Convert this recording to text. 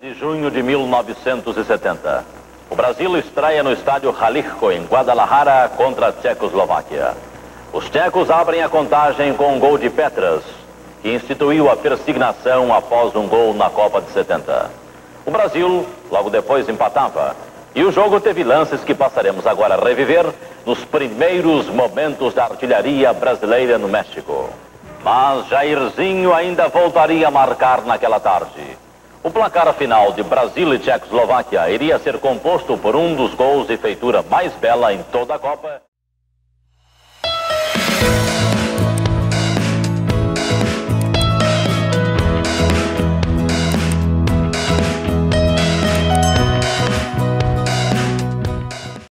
de junho de 1970. O Brasil estreia no estádio Jalisco, em Guadalajara, contra a Tchecoslováquia. Os tchecos abrem a contagem com um gol de Petras, que instituiu a persignação após um gol na Copa de 70. O Brasil, logo depois, empatava. E o jogo teve lances que passaremos agora a reviver nos primeiros momentos da artilharia brasileira no México. Mas Jairzinho ainda voltaria a marcar naquela tarde. O placar final de Brasil e Tchecoslováquia iria ser composto por um dos gols de feitura mais bela em toda a Copa.